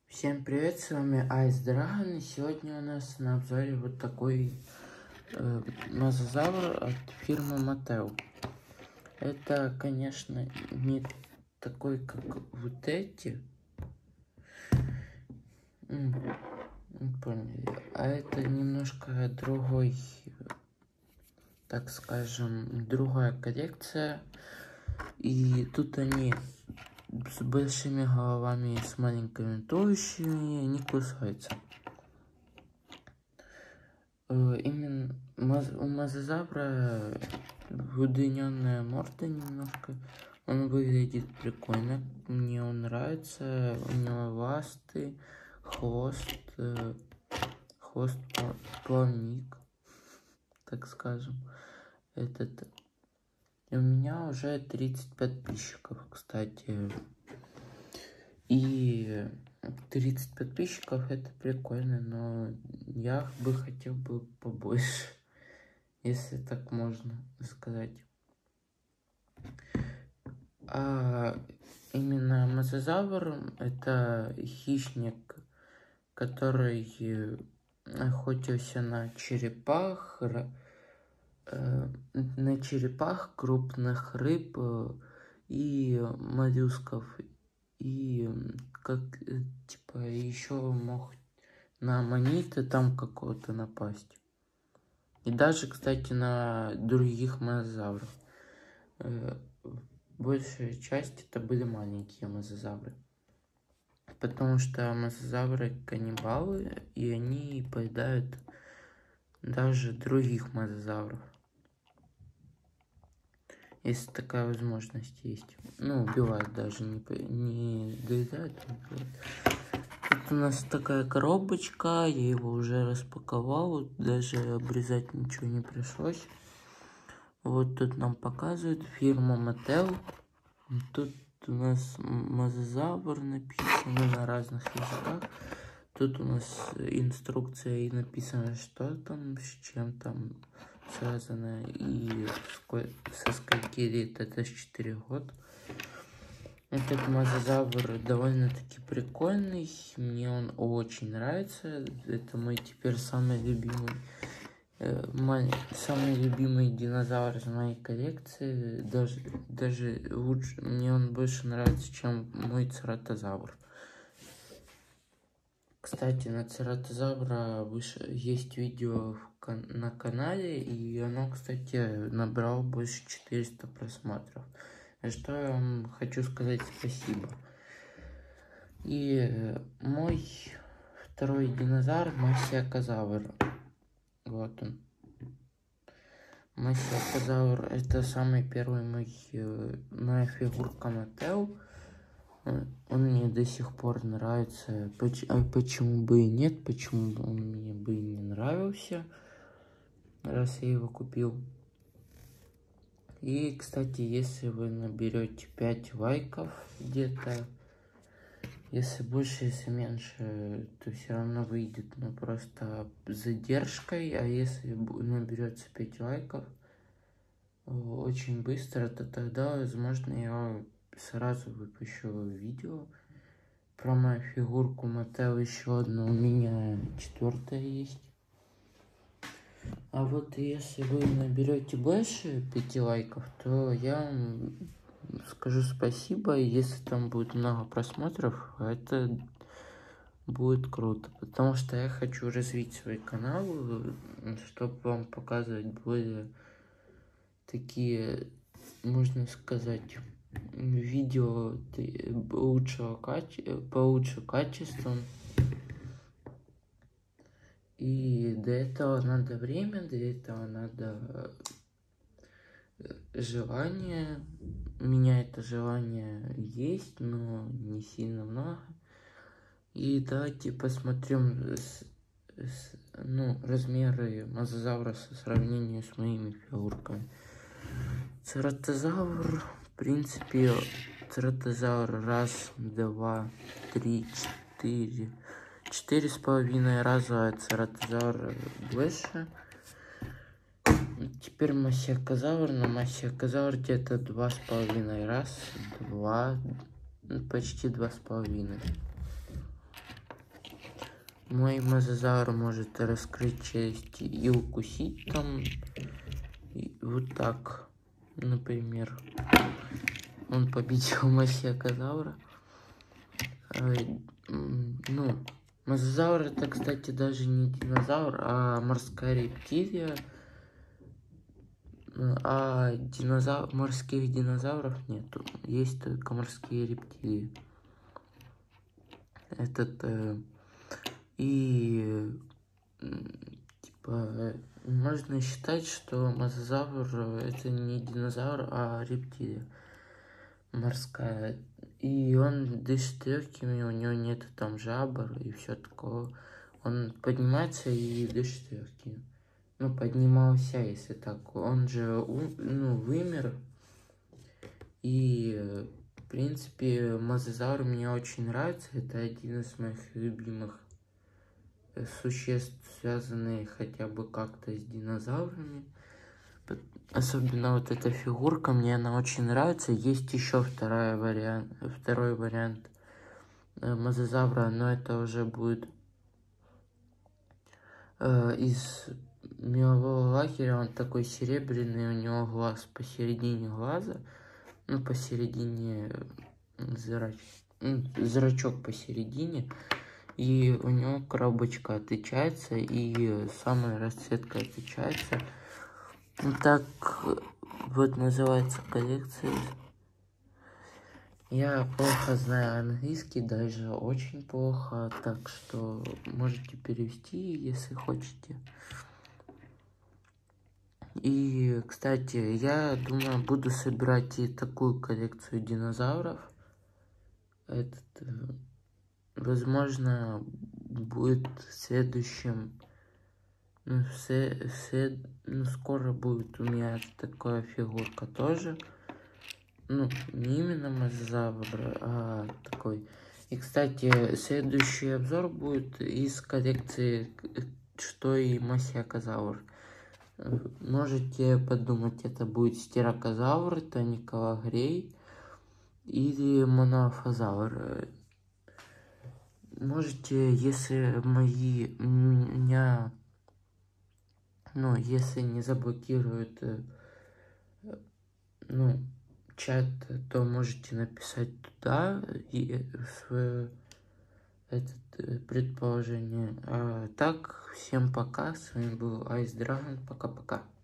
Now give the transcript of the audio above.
Всем привет, с вами Ice Dragon, и сегодня у нас на обзоре вот такой мозазавр от фирмы Mattel. Это, конечно, не такой, как вот эти, поняли, а это немножко другой, так скажем, другая коллекция. И тут они с большими головами, с маленькими туловищами, не кусаются. Именно у мозазавра удлиненная морда немножко. Он выглядит прикольно. Мне он нравится. У него ласты, хвост плавник, так скажем. И у меня уже 30 подписчиков, кстати. И 30 подписчиков это прикольно, но я бы хотел бы побольше, если так можно сказать. А именно мозазавр это хищник, который охотился на черепах, крупных рыб и моллюсков. И как типа еще мог на аммониты там какого-то напасть. И даже, кстати, на других мозазавров. Большая часть это были маленькие мозазавры. Потому что мозазавры каннибалы, и они поедают даже других мозазавров. Если такая возможность есть. Ну, убивают даже, не доедают, а убивают. Тут у нас такая коробочка, я его уже распаковал, даже обрезать ничего не пришлось. Вот тут нам показывают фирма Mattel. Тут у нас мозазавр написано на разных языках. Тут у нас инструкция и написано, что там, с чем там связано и со скольки лет, это с 4 года. Этот мозазавр довольно-таки прикольный, мне он очень нравится, это мой теперь самый любимый динозавр из моей коллекции, даже лучше, мне он больше нравится, чем мой цератозавр. Кстати, на цератозавра есть видео на канале, и оно, кстати, набрало больше 400 просмотров. За что я вам хочу сказать спасибо. И мой второй динозавр Массиакозавр. Вот он. Массиакозавр это самый первый моя фигурка Mattel. Он мне до сих пор нравится. Почему бы и нет? Почему он мне бы и не нравился, раз я его купил. И, кстати, если вы наберете 5 лайков где-то, если больше, если меньше, то все равно выйдет, но просто с задержкой. А если наберется 5 лайков очень быстро, то тогда, возможно, я сразу выпущу видео про мою фигурку Mattel. Еще одна у меня 4-я есть. А вот если вы наберете больше 5 лайков, то я вам скажу спасибо. И если там будет много просмотров, это будет круто. Потому что я хочу развить свой канал, чтобы вам показывать более такие, можно сказать, видео получше качеством. И до этого надо время, для этого надо желание. У меня это желание есть, но не сильно много. И давайте посмотрим размеры мозазавра по сравнению с моими фигурками. Цератозавр, в принципе, цератозавр 1, 2, 3, 4. 4,5 раза цератозавр больше. Теперь массиакозавр. На массиакозавр где-то 2,5 раз. Почти 2,5. мой мозазавр может раскрыть челюсть и укусить там. И вот так, например. Он победил мосиакозавра. Ну, мозазавр это, кстати, даже не динозавр, а морская рептилия. А морских динозавров нету. Есть только морские рептилии. Типа, можно считать, что мозазавр это не динозавр, а рептилия морская. И он дышит легкими, у него нет там жабр и все такое. Он поднимается и дышит легкими. Ну, поднимался, если так. Он же, вымер. И, в принципе, мозазавр мне очень нравится. Это один из моих любимых существ, связанные хотя бы как-то с динозаврами. Особенно вот эта фигурка, мне она очень нравится. Есть еще второй вариант мозазавра, но это уже будет из мелового лагеря. Он такой серебряный, у него глаз посередине глаза, ну посередине зрачок посередине, и у него коробочка отличается, и самая расцветка отличается. Так вот называется коллекция. Я плохо знаю английский, даже очень плохо, так что можете перевести, если хотите. И, кстати, я думаю, буду собирать и такую коллекцию динозавров. Возможно, будет следующим. Скоро будет у меня такая фигурка тоже. Ну, не именно мозазавр, а такой. И, кстати, следующий обзор будет из коллекции, что и мосиакозавр. Можете подумать, это будет стерокозавр, тониколагрей или монофазавр. Можете, если если не заблокируют, чат, то можете написать туда и свое предположение. А так, всем пока, с вами был Ice Dragon, пока-пока.